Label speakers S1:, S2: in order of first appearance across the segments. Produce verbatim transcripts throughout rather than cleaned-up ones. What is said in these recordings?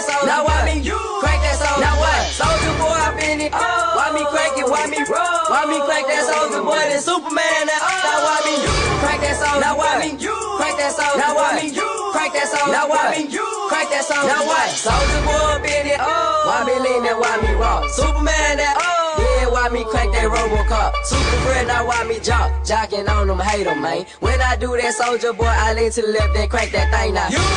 S1: soul, now why me? You crack that soul, now what? Soldier boy up in it. Why me crack it? Why me roll? Why me crack that soldier boy? Then Superman now. Now why me? You crack that soul, now why me? You crack that soul, now why me? You crack that soul, now why me? You crack that soul, now what? Soldier boy up in it. Why me lean that? Why me rock? Superman that. Yeah, why me crack that Robocop? Super friend, now why me jock? Jocking on them, hate them, man. When I do that, soldier boy, I lean to the left, then crack that thing now. You,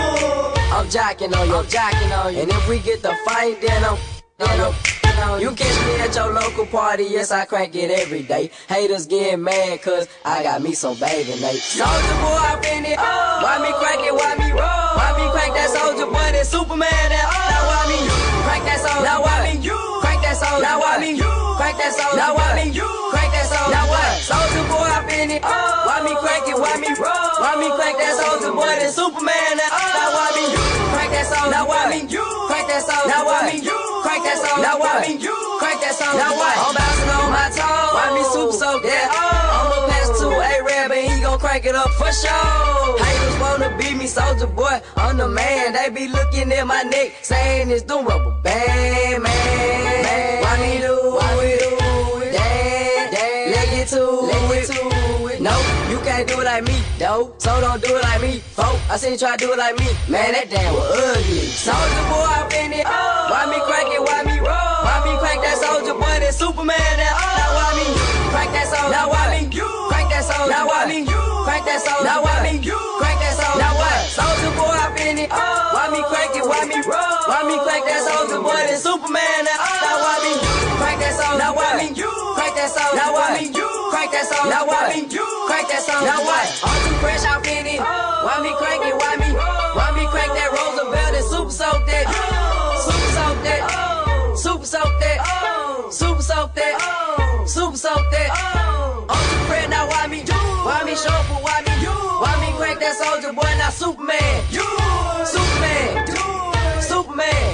S1: I'm jocking on you, I'm jocking on you. And if we get the fight, then I'm, then I'm, you catch me at your local party, yes, I crack it every day. Haters getting mad, cause I got me some baby Nate. Soldier boy, up in it. Why me crack it? Why me roll? Why me crack that soldier boy? Then Superman that. Now why me crack that soul? Now why me you crack that soul? Now why me you crack that soul? Now why me you crack that soul? Now what? Soldier boy, up in it. Why me crack it? Why me roll? Why me crack that soldier boy? Then Superman that. Now why me you crack that soul? Now why me you crack that soul? Now why me you crack that soul? Now what? You crack that soul. Now what? I'm bouncing on my toes. Why me super soaked? Yeah. I'ma pass to A-Rab and he gon' crank it up for sure. Haters wanna beat me, soldier boy. I'm the man. They be looking at my neck, saying it's doing rubber band, man. Why me do? Why we do it? Dad, dad, let get to it. No, you can't do it like me, though. So don't do it like me, folk. I seen you try to do it like me. Man, that damn was ugly. Soldier boy up in it. Why me crack it? Why me roll? Why me crack that soldier boy? Then Superman that. Now why me crack that soul? Now why me you crack that soul? Now why me you crack that soul? Now why me you crack that soul? Now what? Soldier boy up in it. Why me crack it? Why me roll? Why me crack that soldier boy? Then Superman that. Now why me you crack that soul? Now why me you crack that soul? Now why me you crack that soul? Now why me you crack that soul? Now what? I'm too fresh out in it. Why me crack it? Why me? Why me crack that Roosevelt and super soak that? Super soak that. Super soak that. Super soak that. Super soak that. I'm too fresh now. Why me? Why me show up? Why me? Why me crack that soldier boy? Now Superman. Superman. Superman.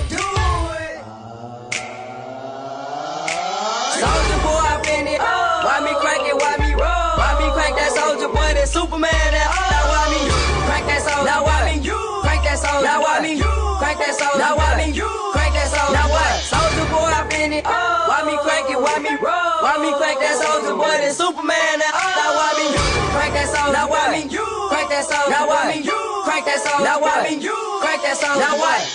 S1: Soldier boy up in it. Why me crack it? Why me roll? Why me crack that soldier boy? Then Superman that. Now why me crack that soul? Now why me crack that soul? Now why me crack that soul? Now why me crack that soul? Now what? Soldier boy up in it. Why me crack it? Why me roll? Why me crack that soldier boy? Then Superman that. Now why me crack that soul? Now why me crack that soul? Now why me crack that soul? Now why me crack that soul? Now what?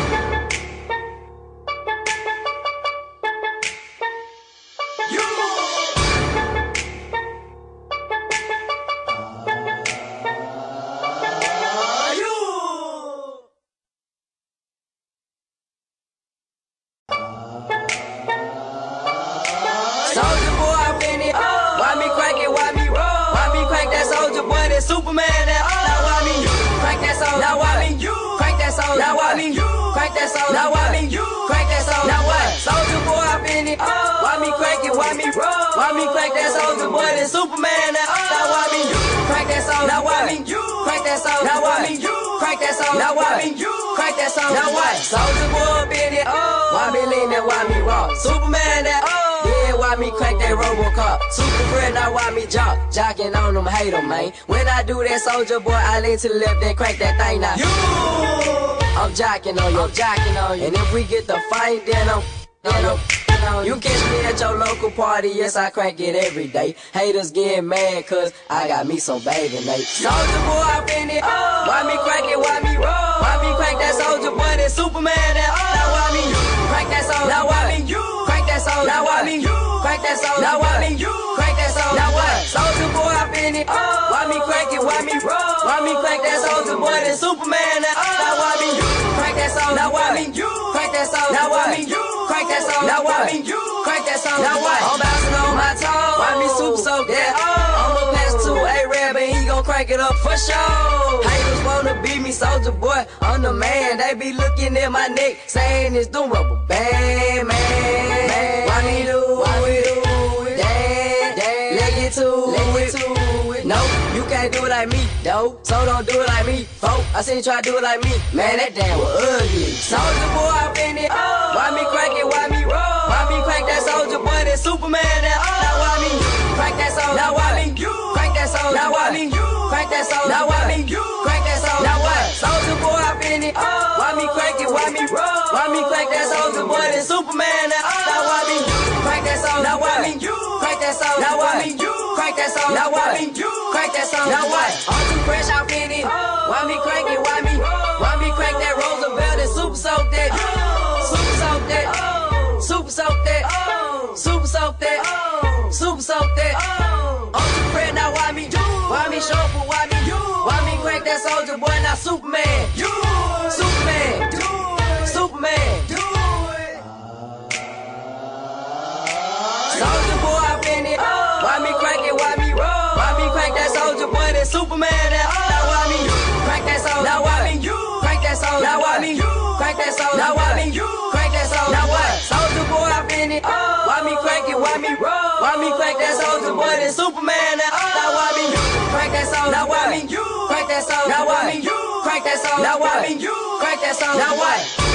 S1: Soldier boy up in it. Why me crack it? Why me roll? Why me crack that soldier boy? Then Superman that. Now why me crack that soul? Now why me crack that soul? Now why me crack that soul? Now why me crack that soul? Now what? Soldier boy up in it. Why me crack it? Why me roll? Why me crack that soldier boy? Then Superman that. Now why me crack that soul? Now why me crack that soul? Now why me crack that soul? Now why me crack that soul? Now what? Soldier boy up in it. Why me lean that? Why me rock? Superman that. Yeah, why me crack that Robocop? Super friend, now why me jock? Jocking on them, hate them, man. When I do that, soldier boy, I lean to the left, then crack that thing now. You, I'm jocking on you, I'm jocking on you. And if we get the fight, then I'm, then I'm, you catch me at your local party, yes, I crack it every day. Haters getting mad, cause I got me some baby Nate. Soldier boy up in it. Why me crack it? Why me roll? Why me crack that soldier boy? Then Superman that. Now why me crack that soul? Now why me crack that soul? Now why me crack that soul? Now why me crack that soul? Now what? Soldier boy up in it. Why me crack it? Why me roll? Why me crack that soldier boy? Then Superman that. Now why me crack that soul? Now why me crack that soul? Now why me crack that soul? Now why me crack that soul? Now what? I'm bouncing on my toes. Why me super soaked? Yeah. I'ma pass to A-Rab and he gon' crank it up for sure. Haters wanna beat me, soldier boy. I'm the man. They be looking at my neck, saying it's doing rubber band, man. Why me do? Why we do it? Dad, dad, let get to it. No, you can't do it like me, though. So don't do it like me, folk. I seen you try to do it like me. Man, that damn was ugly. Soldier boy up in it. Why me crack it? Why me roll? Why me crack that soldier boy? Then Superman that. Now why me crack that soul? Now why me crack that soul? Now why me crack that soul? Now why me crack that soul? Now what? Soldier boy up in it. it? Why me crank it? Why me roll? Why me crank that soldier boy? Then Superman now. Now why me crank that soldier? Now why me crank that soldier? Now why me crank that soldier? Now why me crank that soldier? Now what? I'm too fresh off in it. Why me crank it? Why me? Why me crank that Roosevelt and super soak that? Super soak that. Super soak that. Super soak that. Super soak that. I'm too fresh now. Why me? Why me show for? Why me? Why me crank that soldier boy? Now Superman. Superman. Superman. Soldier boy up in it. Why me crank it? Why me roll? Why me crank that soldier boy? Then Superman now. Now why me crank that soldier? Now why me crank that soldier? Now why me crank that soldier? Now why me crank that soldier? Now what? Soldier boy up in it. Why me crank it? Why me roll? Why me crank that soldier boy? Then Superman now. Now why me crank that soldier? Now why me crank that soldier? Now why me crank that soldier? Now why me crank that soldier? Now what?